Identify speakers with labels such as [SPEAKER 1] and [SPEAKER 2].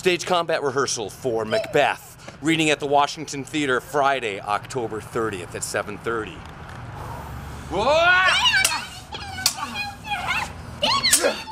[SPEAKER 1] Stage combat rehearsal for Macbeth. Reading at the Washington Theater Friday, October 30th at 7:30.
[SPEAKER 2] What?